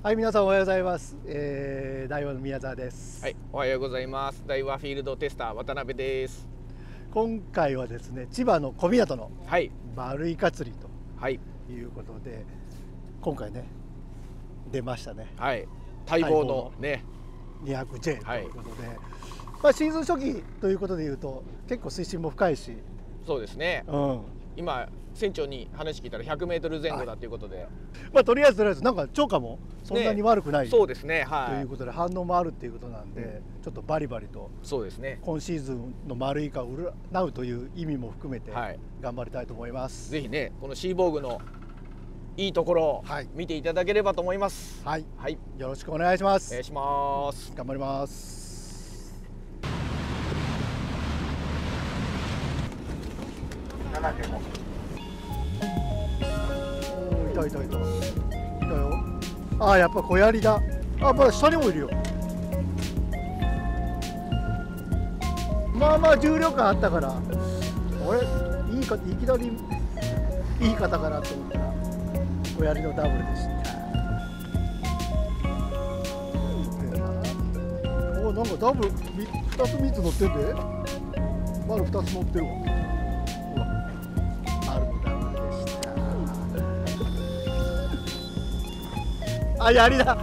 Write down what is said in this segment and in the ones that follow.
はい、皆さんおはようございます。大和の宮沢です。 はい、おはようございます。大和フィールドテスター渡辺です。 今回はですね、千葉の小湊の丸イカ釣りということで、今回ね出ましたね。 はい、待望のね 200J ということで、まあシーズン初期ということでいうと結構水深も深いし、 そうですね。今船長に話聞いたら100メートル前後だということで、 まあとりあえずなんか釣果もそんなに悪くない、 そうですね、 ということで反応もあるっていうことなんで、ちょっとバリバリとそうですね、 今シーズンの丸イカを占うという意味も含めて頑張りたいと思います。 ぜひね、このシーボーグのいいところを見ていただければと思います。 はい、よろしくお願いします。 お願いします。 頑張ります。いたいたいたいたよ。ああ、やっぱ小槍だ。あ、まだ下にもいるよ。まあまあ重量感あったから、俺いきなりいい方かなと思ったら小槍のダブルでした。お、なんかダブル2つ3つ乗ってんで、まだ2つ乗ってるわ。あ、槍だ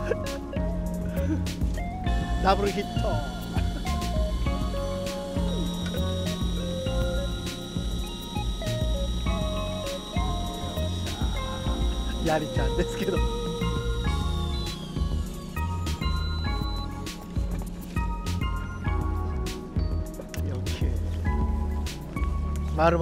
ダブルヒット。槍ちゃんですけど、丸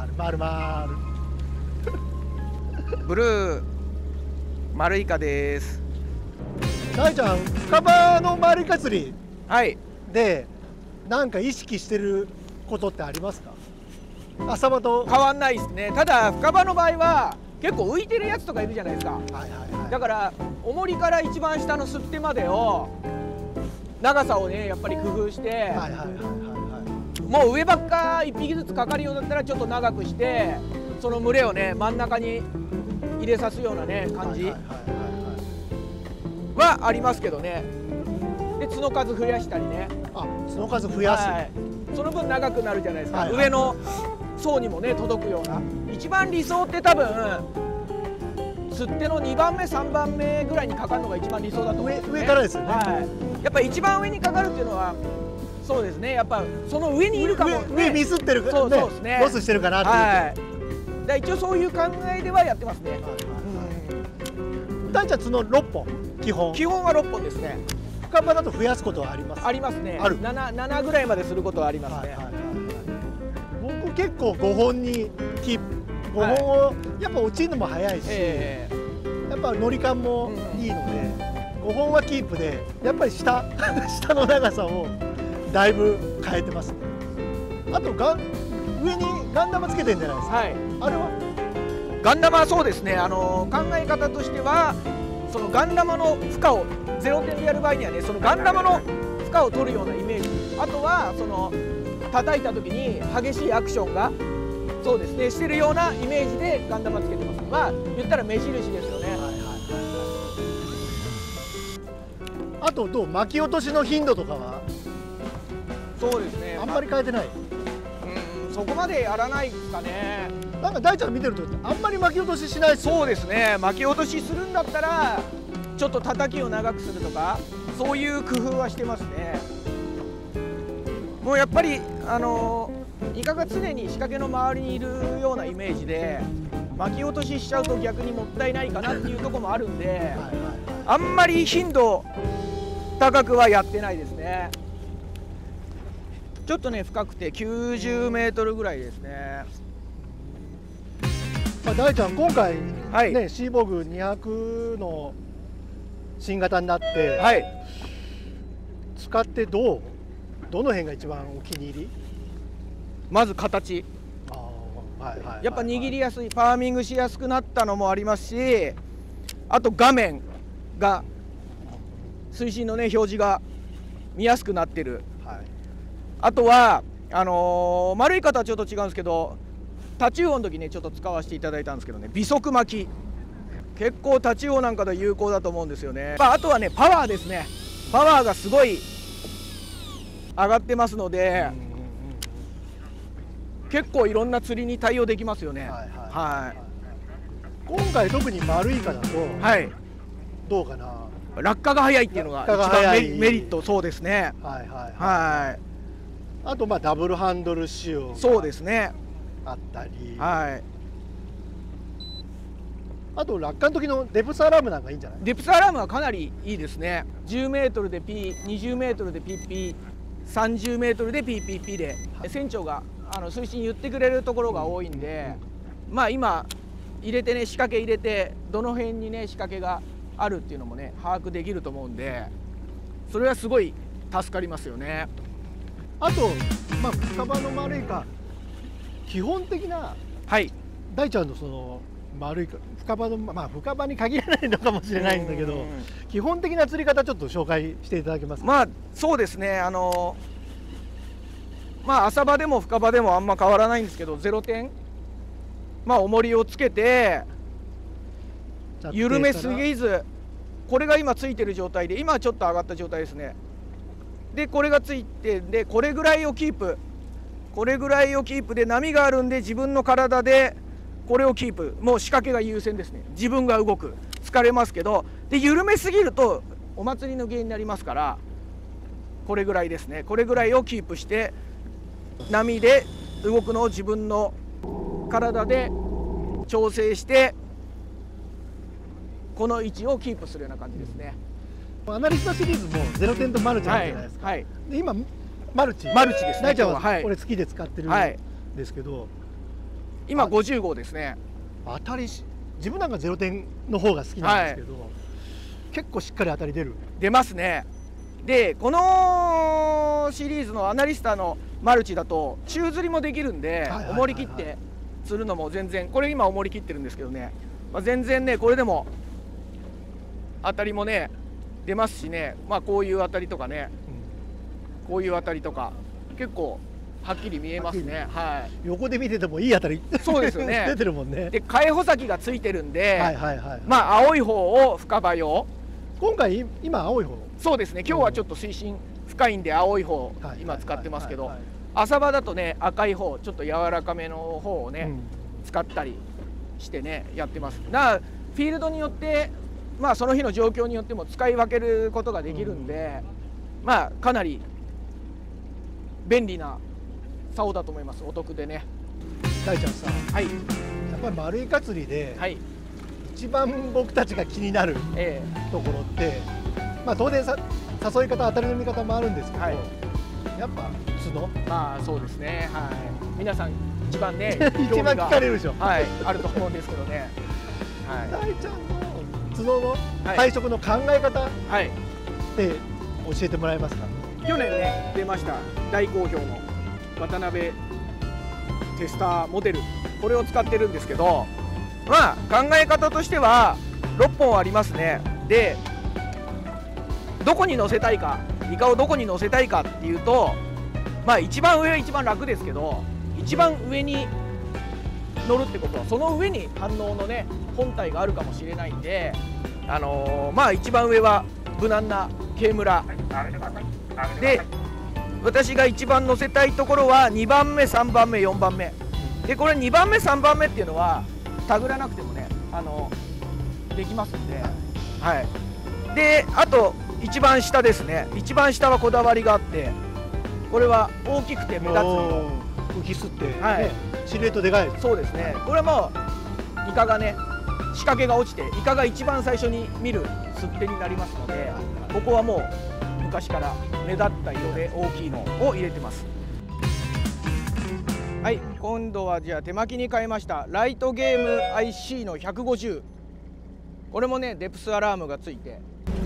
ブルー丸イカです。 大ちゃん、深場の丸イカ釣りでなんか意識してることってありますか？浅場と変わんないですね。ただ深場の場合は結構浮いてるやつとかいるじゃないですか。だから重りから一番下のすってまでを長さをねやっぱり工夫して、もう上ばっか1匹ずつかかるようだったらちょっと長くして、その群れをね真ん中に入れさすようなね感じはありますけどね。で角数増やしたりね。 角数増やす、 その分長くなるじゃないですか。上の層にもね届くような。一番理想って多分釣っ手の2番目3番目ぐらいにかかるのが一番理想だと思うんですよね。 上からですよね。 やっぱ一番上にかかるっていうのはそうですね。やっぱその上にいるかも、 上ミスってるからね、ロスしてるかなっていう。 一応そういう考えではやってますね。 大ちゃん角6本基本は6本ですね。 深場だと増やすことはあります？ ありますね。7ぐらいまですることはありますね。 僕結構5本にキープ。5本をやっぱ落ちるのも早いし、やっぱ乗り感もいいので5本はキープで、やっぱり下の長さをだいぶ変えてますね。あと上にガン玉つけてんじゃないですか。あれはガン玉はそうですね。考え方としてはそのガン玉の負荷を0点でやる場合にはね、そのガン玉の負荷を取るようなイメージ、あとはその叩いた時に激しいアクションがそうですねしてるようなイメージでガン玉つけてます。まあ言ったら目印ですよね。 あとどう、巻き落としの頻度とかは？ そうですね、 あんまり変えてない。 そこまでやらないですかね。 なんか大ちゃん見てるとあんまり巻き落とししないですよね。 そうですね。巻き落としするんだったらちょっと叩きを長くするとか、そういう工夫はしてますね。もうやっぱりイカが常に仕掛けの周りにいるようなイメージで、巻き落とししちゃうと逆にもったいないかなっていうところもあるんで、あんまり頻度高くはやってないですね。ちょっとね深くて90メートルぐらいですね。 大ちゃん今回ね、シーボーグ200の新型になって、使ってどの辺が一番お気に入り？ まず形、やっぱ握りやすい、パーミングしやすくなったのもありますし、あと画面が水深のね表示が見やすくなってる。あとは丸い方はちょっと違うんですけど、タチウオの時ねちょっと使わせていただいたんですけどね、微速巻き結構タチウオなんかで有効だと思うんですよね。あとはね、パワーですね。パワーがすごい上がってますので、結構いろんな釣りに対応できますよね。はい。 今回特に丸イカだと、 はい、 どうかな。 落下が早いっていうのが一番メリット。そうですね。はい。 あとダブルハンドル仕様。 そうですね。 あったり。 はい。 あと落下の時のデプスアラームなんかいいんじゃない？ デプスアラームはかなりいいですね。10メートルで P、20メートルで PP、30メートルで PPP で、船長が水深言ってくれるところが多いんで、今入れてね、仕掛け入れてどの辺にね仕掛けがあるっていうのもね把握できると思うんで、それはすごい助かりますよね。 あと深場の丸イカ、基本的な大ちゃんのその丸イカ深場の深場に限らないのかもしれないんだけど、基本的な釣り方ちょっと紹介していただけますか？ そうですね。浅場でも深場でもあんま変わらないんですけど、0点重りをつけて緩めすぎず、これが今ついてる状態で、今はちょっと上がった状態ですね。でこれがついて、でこれぐらいをキープ、これぐらいをキープで、波があるんで自分の体でこれをキープ、もう仕掛けが優先ですね。自分が動く、疲れますけど、で緩めすぎるとお祭りの原因になりますから、これぐらいですね。これぐらいをキープして波で動くのを自分の体で調整して、この位置をキープするような感じですね。 アナリスタシリーズも0点とマルチあるじゃないですか。で今マルチですね。大ちゃんはこれ好きで使ってるんですけど、 今50号ですね。 当たり、自分なんか0点の方が好きなんですけど、結構しっかり当たり出ますね。 でこのシリーズのアナリスタのマルチだと宙吊りもできるんで、重り切って釣るのも全然、これ今重り切ってるんですけどね、全然ねこれでも当たりもね出ますしね、こういう当たりとかね、こういう当たりとか結構はっきり見えますね。 横で見ててもいい当たり、 そうですよね。 出てるもんね。 で替え穂先がついてるんで、青い方を深場用。 今回今青い方。 そうですね。今日はちょっと水深深いんで青い方今使ってますけど、浅場だとね赤い方、ちょっと柔らかめの方をね、使ったりしてねやってます。だからフィールドによってその日の状況によっても使い分けることができるんで、かなり便利な竿だと思います。お得でね。 大ちゃんさ、やっぱり丸イカ釣りで、一番僕たちが気になるところって、当然誘い方、当たりの見方もあるんですけど、やっぱ角。 そうですね。皆さん一番ね一番聞かれるでしょ。 あると思うんですけどね。 大ちゃんの角の配色の考え方って教えてもらえますか？ 去年ね出ました大好評の渡辺テスターモデル、これを使ってるんですけど、考え方としては6本ありますね。でどこに乗せたいか、イカをどこに乗せたいかっていうと、一番上は一番楽ですけど、一番上に乗るってことはその上に反応のね本体があるかもしれないんで、一番上は無難な軽ムラで、私が一番乗せたいところは2番目3番目4番目で、これ2番目3番目っていうのはタグらなくてもねできますんで、であと一番下ですね。一番下はこだわりがあって、これは大きくて目立つ浮きすって、シルエットでかいです。 そうですね。これはもうイカがね仕掛けが落ちて、イカが一番最初に見るすってになりますので、ここはもう昔から目立った色で大きいのを入れてます。今度はじゃあ手巻きに変えましたライトゲーム IC の150、これもねデプスアラームがついて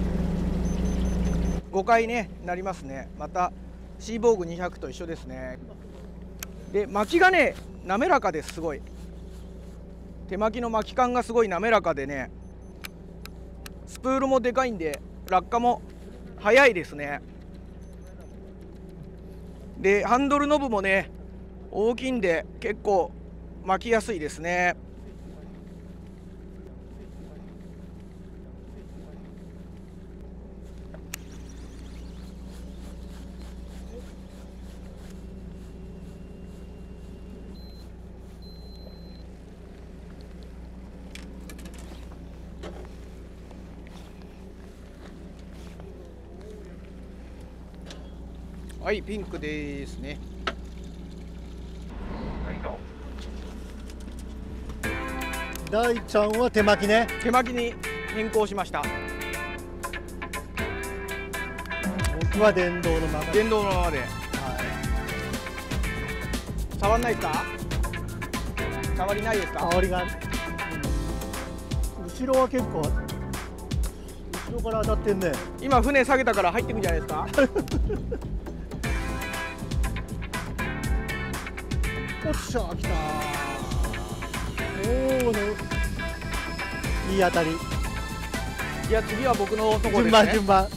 5回ねなりますね。またシーボーグ200と一緒ですね。で巻きがね滑らかです。すごい手巻きの巻き感がすごい滑らかでね、スプールもでかいんで落下も速いですね。でハンドルノブもね大きいんで結構巻きやすいですね。 はい、ピンクですね。 大ちゃんは手巻きね。 手巻きに変更しました。 僕は電動のまま。 電動のままで。 はい。 触んないですか？触りないですか？ 香りが、後ろは結構後ろから当たってんね。 今船下げたから入ってくんじゃないですか？ おっしゃ来た。おおのいい当たり。 いや、次は僕のとこですね。 順番順番。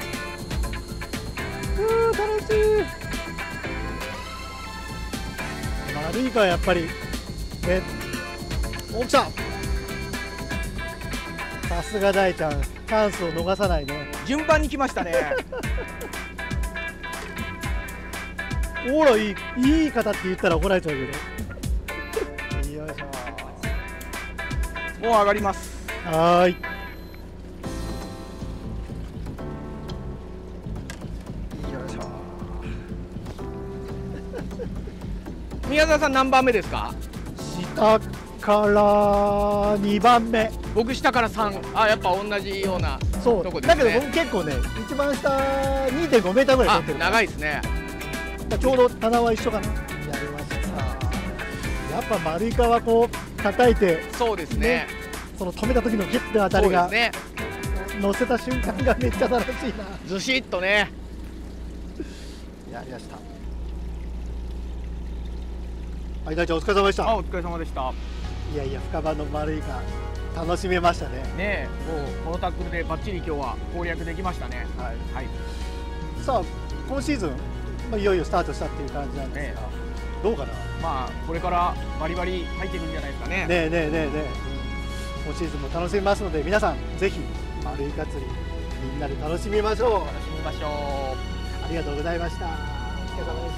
楽しい。丸いかやっぱりね。おっしゃ。さすが大ちゃん、チャンスを逃さないね。 順番に来ましたね。 おらいい方って言ったら怒られちゃうけど。よいしもう上がります。 ょ。はーい。よいしょ。 宮沢さん何番目ですか？ 下から2番目。 僕下から3。あ、やっぱ同じようなそうとこですね。 だけど僕結構ね、一番下 2.5 メーターぐらいあ取ってる。 長いですね。 ちょうど棚は一緒かな。やりました。やっぱ丸いかこう叩いて、 そうですね。 その止めた時のギュッて当たそうりが、 ですね。 乗せた瞬間がめっちゃ楽しいな。 ずしっとね。 やりました。はい、大ちゃんお疲れ様でした。 あ、お疲れ様でした。 いやいや、深場の丸いか楽しめましたね。 ねえ、もうこのタックルでバッチリ今日は攻略できましたね。 はい。 はい。 さあ、今シーズン、いよいよスタートしたっていう感じなんですが、どうかな。 まあこれからバリバリ入っていくんじゃないですかね。 ねえねえねえねえ。今シーズンも楽しみますので、皆さんぜひ丸いか釣りみんなで楽しみましょう。 楽しみましょう。 ありがとうございました。お疲れ様でした。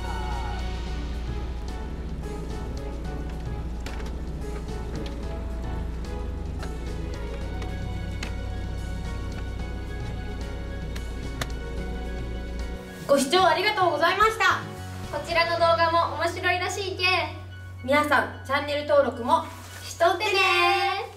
ご視聴ありがとうございました。こちらの動画も面白いらしいけ、皆さんチャンネル登録もしとってねー。